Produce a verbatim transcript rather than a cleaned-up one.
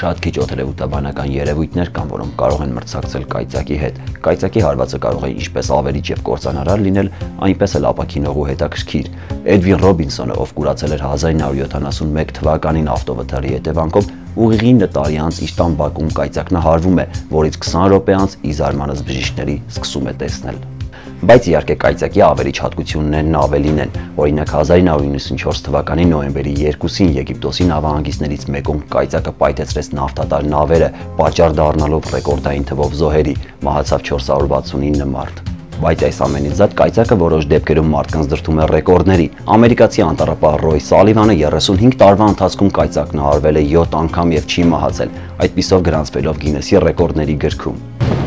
շատ քիչ օդերևութաբանական երևույթներ կան, որոնք կարող են մրցակցել կայծակի հետ։ Կայծակի հարվածը կարող է ինչպես ավերիչ եւ կործանարար լինել, այնպես էլ ապաքինող ու հետաքրքիր։ Էդվին Ռոբինսոնը, ով կուրացել էր հազար ինը հարյուր յոթանասունմեկ թվականին ավտովթարի հետևանքով, ուղիղին տարի անց իր տան բակում կայծակնահարվում է, որից քսան րոպե անց ի զարմանս բժիշկների սկսում է տեսնել։ Բայց իհարկե կայծակի ավերիչ հատկություններն ավելին են։ Օրինակ հազար ինը հարյուր նույնսունչորս թվականի նոյեմբերի երկուսին Եգիպտոսի նավահանգիստներից մեկում կայծակը պայթեցրեց նավթատար նավերը, պատճառ դառնալով ռեկորդային թվով զոհերի, մահացավ չորս հարյուր վաթսունինը մարդ։ Բայց այս ամենից զատ կայծակը որոշ դեպքերում մարդկանց դրդում է ռեկորդների։ Ամերիկացի անտառապահ Ռոյ Սալիվանը երեսունհինգ տարվա ընթացքում կայծակնահարվել է յոթ անգամ եւ չի մահացել, այդպիսով գրանցվելով Գինեսի ռեկորդների գրքում։